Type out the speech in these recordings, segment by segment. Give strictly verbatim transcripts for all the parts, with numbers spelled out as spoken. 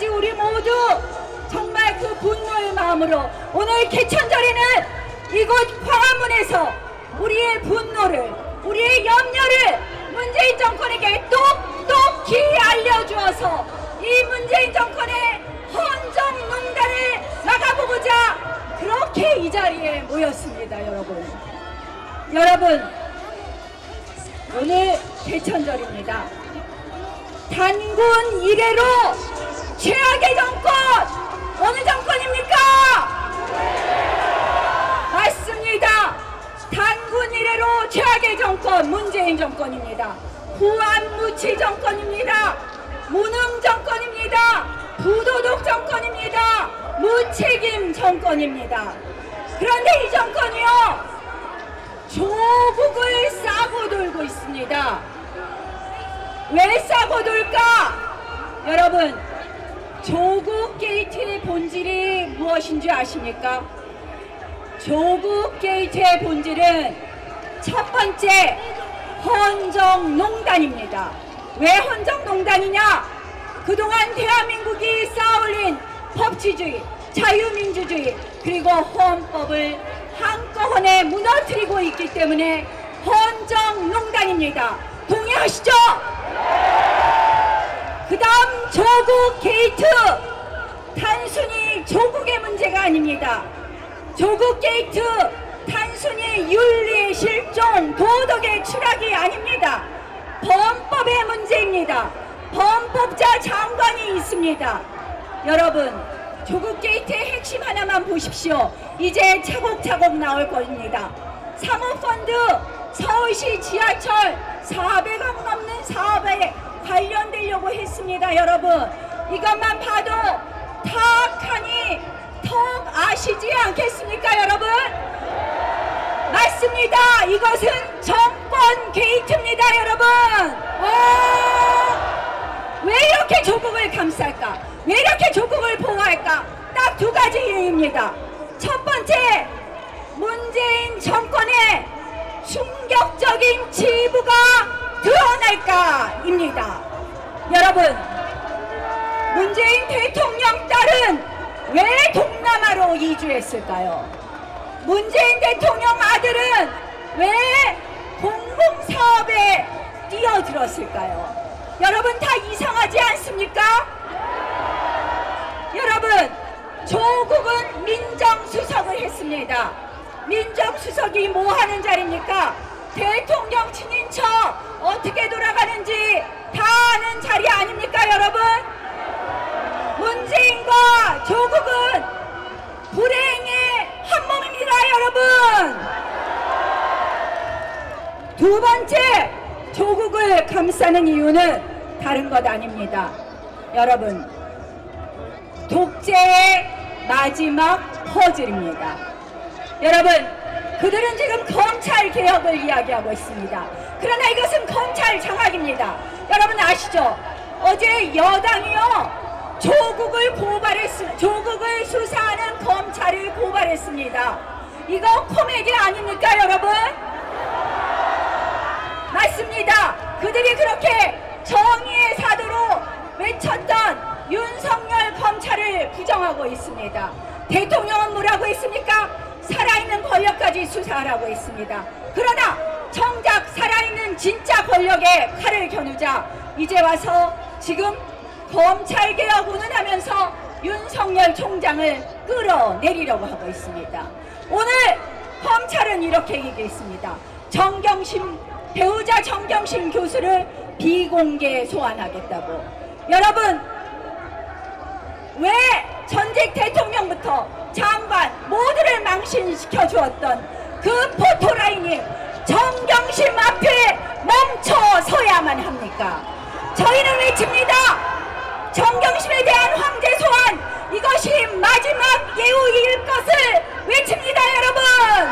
때까지 우리 모두 정말 그 분노의 마음으로 오늘 개천절에는 이곳 광화문에서 우리의 분노를, 우리의 염려를 문재인 정권에게 똑똑히 알려주어서 이 문재인 정권의 헌정농단을 막아보고자 그렇게 이 자리에 모였습니다. 여러분, 여러분 오늘 개천절입니다. 단군 이래로 최악의 정권 어느 정권입니까? 맞습니다. 단군 이래로 최악의 정권 문재인 정권입니다. 후안무치 정권입니다. 무능 정권입니다. 부도덕 정권입니다. 무책임 정권입니다. 그런데 이 정권이요 조국을 싸고 돌고 있습니다. 왜 싸고 돌까? 여러분, 조국 게이트의 본질이 무엇인 줄 아십니까? 조국 게이트의 본질은 첫 번째 헌정농단입니다. 왜 헌정농단이냐? 그동안 대한민국이 쌓아올린 법치주의, 자유민주주의, 그리고 헌법을 한꺼번에 무너뜨리고 있기 때문에 헌정농단입니다. 동의하시죠? 그 다음 조국 게이트, 단순히 조국의 문제가 아닙니다. 조국 게이트 단순히 윤리의 실종, 도덕의 추락이 아닙니다. 범법의 문제입니다. 범법자 장관이 있습니다. 여러분, 조국 게이트의 핵심 하나만 보십시오. 이제 차곡차곡 나올 겁니다. 사모펀드, 서울시 지하철 사백억 넘는 사업에 관련되려고 했습니다. 여러분, 이것만 봐도 턱하니 턱 아시지 않겠습니까? 여러분, 맞습니다. 이것은 정권 게이트입니다. 여러분, 오! 왜 이렇게 조국을 감쌀까? 왜 이렇게 조국을 보호할까? 딱 두 가지 이유입니다. 첫 번째, 문재인 정권의 충격적인 치부가 드러날까입니다. 여러분, 문재인 대통령 딸은 왜 동남아로 이주했을까요? 문재인 대통령 아들은 왜 공공사업에 뛰어들었을까요? 여러분, 다 이상하지 않습니까? 여러분, 조국은 민정수석을 했습니다. 민정수석이 뭐 하는 자리입니까? 대통령 친인척 어떻게 돌아가는지 다 아는 자리 아닙니까? 여러분, 문재인과 조국은 불행의 한 몸입니다. 여러분, 두 번째, 조국을 감싸는 이유는 다른 것 아닙니다. 여러분, 독재의 마지막 퍼즐입니다. 여러분, 그들은 지금 검찰개혁을 이야기하고 있습니다. 그러나 이것은 검찰 장악입니다. 여러분 아시죠? 어제 여당이요 조국을 고발했습니다. 조국을 수사하는 검찰을 고발했습니다. 이거 코미디 아닙니까? 여러분, 맞습니다. 그들이 그렇게 정의의 사도로 외쳤던 윤석열 검찰을 부정하고 있습니다. 대통령은 뭐라고 했습니까? 살아있는 권력까지 수사하라고 했습니다. 그러나 정작 살아있는 진짜 권력에 칼을 겨누자 이제 와서 지금 검찰개혁 운운하면서 윤석열 총장을 끌어내리려고 하고 있습니다. 오늘 검찰은 이렇게 얘기했습니다. 정경심, 배우자 정경심 교수를 비공개 소환하겠다고. 여러분, 왜 전직 대통령부터 장관 모두를 망신시켜 주었던 그 포토라인이 정경심 앞에 멈춰서야만 합니까? 저희는 외칩니다. 정경심에 대한 황제 소환, 이것이 마지막 예우일 것을 외칩니다. 여러분,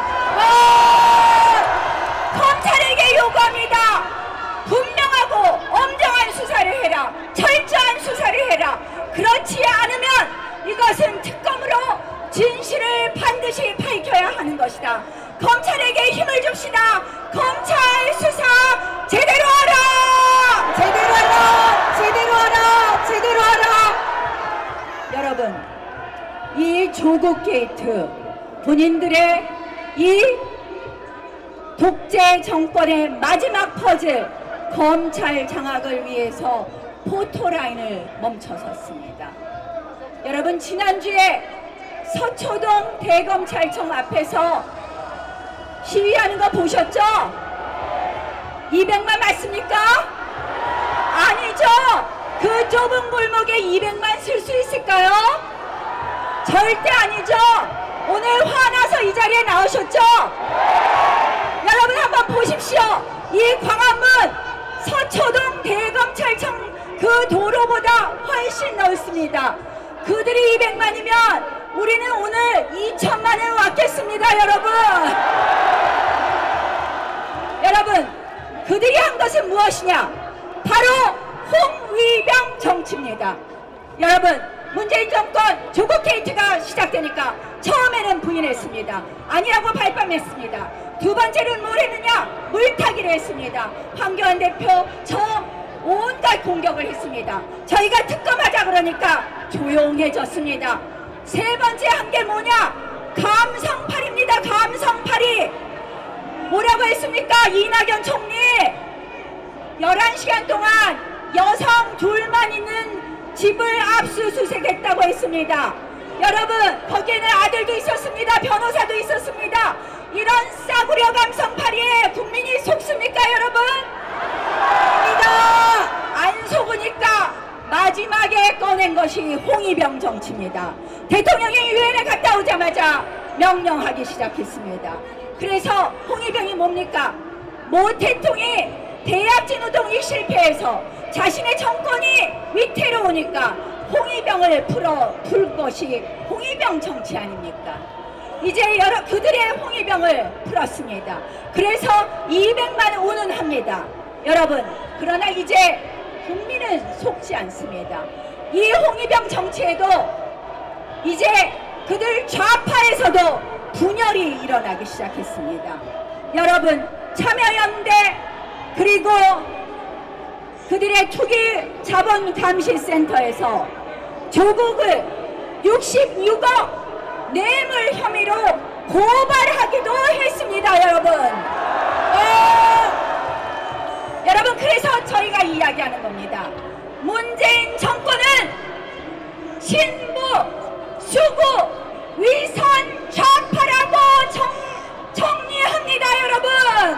어, 검찰에게 요구합니다. 분명하고 엄정한 수사를 해라. 철저한 수사를 해라. 그렇지 않으면 이것은 특검으로 진실을 반드시 밝혀야 하는 것이다. 검찰에게 힘을 줍시다. 검찰 수사 제대로 하라. 제대로 하라. 제대로 하라. 제대로 하라. 여러분, 이 조국 게이트, 본인들의 이 독재 정권의 마지막 퍼즐, 검찰 장악을 위해서 포토라인을 멈춰섰습니다. 여러분, 지난주에 서초동 대검찰청 앞에서 시위하는 거 보셨죠? 이백만 맞습니까? 아니죠. 그 좁은 골목에 이백만 쓸 수 있을까요? 절대 아니죠. 오늘 화나서 이 자리에 나오셨죠? 여러분 한번 보십시오. 이 광화문 서초동 대검찰청 그 도로보다 훨씬 넓습니다. 그들이 이백만이면 우리는 오늘 이천만을 왔겠습니다. 여러분, 여러분, 그들이 한 것은 무엇이냐? 바로 홍위병 정치입니다. 여러분, 문재인 정권 조국 게이트가 시작되니까 처음에는 부인했습니다. 아니라고 발뺌했습니다. 두 번째는 뭘 했느냐? 물타기를 했습니다. 황교안 대표 저 온갖 공격을 했습니다. 저희가 특검하자 그러니까 조용해졌습니다. 세 번째 한 게 뭐냐? 감성팔이입니다. 감성팔이. 뭐라고 했습니까? 이낙연 총리 열한 시간 동안 여성 둘만 있는 집을 압수수색했다고 했습니다. 여러분, 거기에는 아들도 있었습니다. 변호사도 있었습니다. 이런 싸구려 감성팔이에 국민이 속습니까, 여러분? 아닙니다. 안 속으니까 마지막에 꺼낸 것이 홍위병 정치입니다. 대통령이 유엔에 갔다 오자마자 명령하기 시작했습니다. 그래서 홍위병이 뭡니까? 모 대통령이 대약진노동이 실패해서 자신의 정권이 위태로우니까 홍위병을 풀어 풀 것이 홍위병 정치 아닙니까? 이제 여러 그들의 홍위병을 풀었습니다. 그래서 이백만 운운합니다. 여러분, 그러나 이제 국민은 속지 않습니다. 이 홍위병 정치에도 이제 그들 좌파에서도 분열이 일어나기 시작했습니다. 여러분, 참여연대 그리고 그들의 투기 자본감시센터에서 조국을 육십육억 뇌물 혐의로 고발하기도 했습니다. 여러분, 어, 여러분, 그래서 저희가 이야기하는 겁니다. 문재인 정권은 신부, 수구, 위선, 좌파라고 정, 정리합니다. 여러분,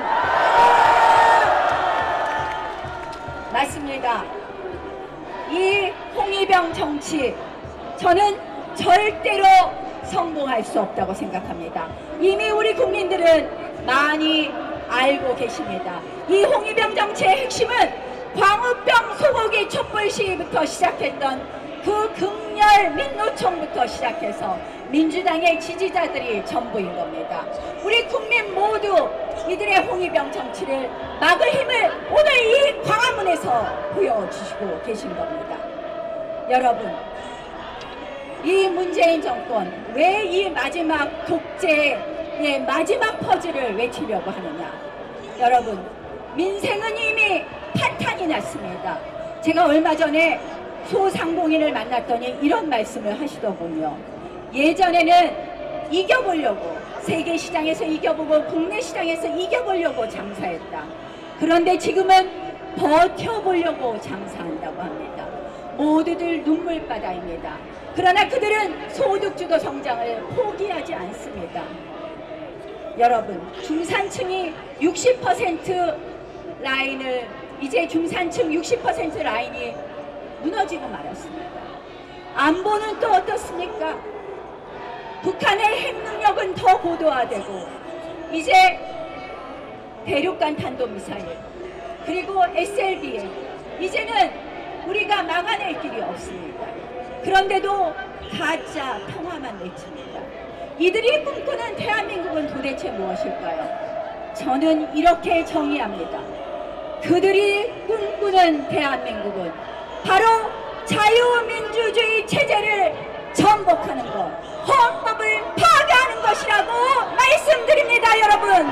맞습니다. 이 홍위병 정치, 저는 절대로 성공할 수 없다고 생각합니다. 이미 우리 국민들은 많이 알고 계십니다. 이 홍위병 정치의 핵심은 광우병 소고기 촛불 시위부터 시작했던 그 극렬 민노총부터 시작해서 민주당의 지지자들이 전부인 겁니다. 우리 국민 모두 이들의 홍위병 정치를 막을 힘을 오늘 이 광화문에서 보여주시고 계신 겁니다. 여러분, 이 문재인 정권 왜 이 마지막 독재의 마지막 퍼즐을 외치려고 하느냐? 여러분, 민생은 이미 파탄이 났습니다. 제가 얼마 전에 소상공인을 만났더니 이런 말씀을 하시더군요. 예전에는 이겨보려고, 세계 시장에서 이겨보고 국내 시장에서 이겨보려고 장사했다. 그런데 지금은 버텨보려고 장사한다고 합니다. 모두들 눈물바다입니다. 그러나 그들은 소득주도 성장을 포기하지 않습니다. 여러분, 중산층이 육십 퍼센트 라인을, 이제 중산층 육십 퍼센트 라인이 무너지고 말았습니다. 안보는 또 어떻습니까? 북한의 핵능력은 더 고도화되고 이제 대륙간 탄도미사일 그리고 에스엘비엠 이제는 우리가 막아낼 길이 없습니다. 그런데도 가짜 평화만 외칩니다. 이들이 꿈꾸는 대한민국은 도대체 무엇일까요? 저는 이렇게 정의합니다. 그들이 꿈꾸는 대한민국은 바로 자유민주주의 체제를 전복하는 것, 헌법을 파괴하는 것이라고 말씀드립니다. 여러분,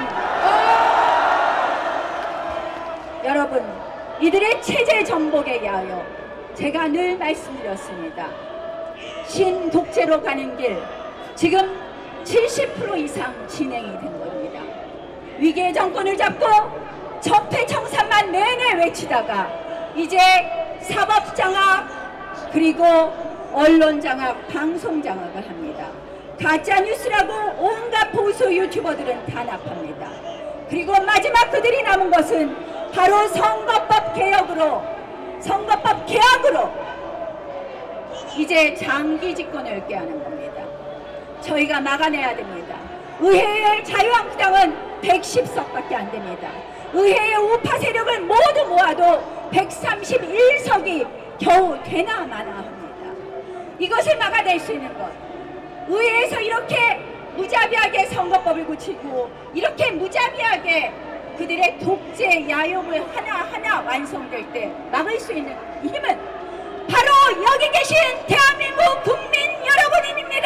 여러분, 이들의 체제 전복에 의하여 제가 늘 말씀드렸습니다. 신독재로 가는 길 지금 칠십 퍼센트 이상 진행이 된 겁니다. 위기의 정권을 잡고 적폐청산만 내내 외치다가 이제 사법장악 그리고 언론장악, 방송장악을 합니다. 가짜뉴스라고 온갖 보수 유튜버들은 단합합니다. 그리고 마지막 그들이 남은 것은 바로 선거법 개혁으로, 선거법 개혁으로 이제 장기 집권을 꾀하는 겁니다. 저희가 막아내야 됩니다. 의회의 자유한국당은 백십 석밖에 안 됩니다. 의회의 우파 세력을 모두 모아도 백삼십일 석이 겨우 되나 마나 합니다. 이것을 막아낼 수 있는 것, 의회에서 이렇게 무자비하게 선거법을 고치고 이렇게 무자비하게 그들의 독재 야욕을 하나하나 완성될 때 막을 수 있는 힘은 바로 여기 계신 대한민국 국민 여러분입니다.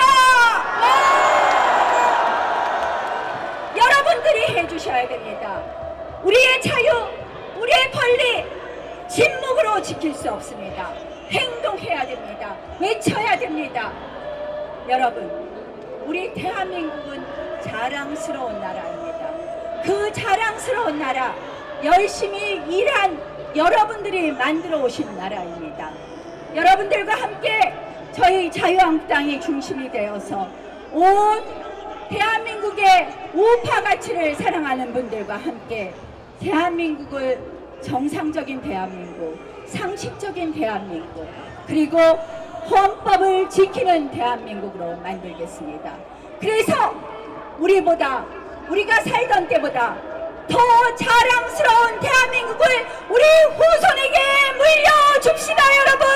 여러분들이 해주셔야 됩니다. 우리의 자유, 우리의 권리 침묵으로 지킬 수 없습니다. 행동해야 됩니다. 외쳐야 됩니다. 여러분, 우리 대한민국은 자랑스러운 나라입니다. 그 자랑스러운 나라, 열심히 일한 여러분들이 만들어 오신 나라입니다. 여러분들과 함께 저희 자유한국당이 중심이 되어서 온 대한민국의 우파 가치를 사랑하는 분들과 함께 대한민국을 정상적인 대한민국, 상식적인 대한민국, 그리고 헌법을 지키는 대한민국으로 만들겠습니다. 그래서 우리보다, 우리가 살던 때보다 더 자랑스러운 대한민국을 우리 후손에게 물려줍시다, 여러분!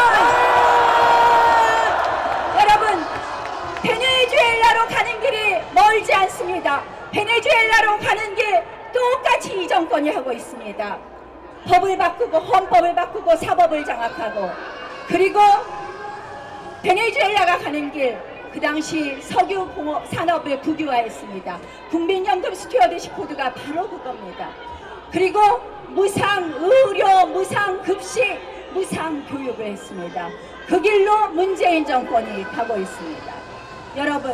여러분, 베네수엘라로 가는 길이 멀지 않습니다. 베네수엘라로 가는 길 똑같이 이 정권이 하고 있습니다. 법을 바꾸고 헌법을 바꾸고 사법을 장악하고, 그리고 베네수엘라가 가는 길, 그 당시 석유공업 산업을 국유화했습니다. 국민연금 스튜어드십 코드가 바로 그겁니다. 그리고 무상 의료, 무상 급식, 무상 교육을 했습니다. 그 길로 문재인 정권이 가고 있습니다. 여러분,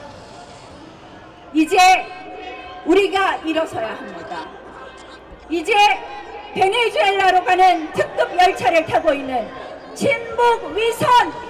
이제 우리가 일어서야 합니다. 이제 베네수엘라로 가는 특급 열차를 타고 있는 친북 위선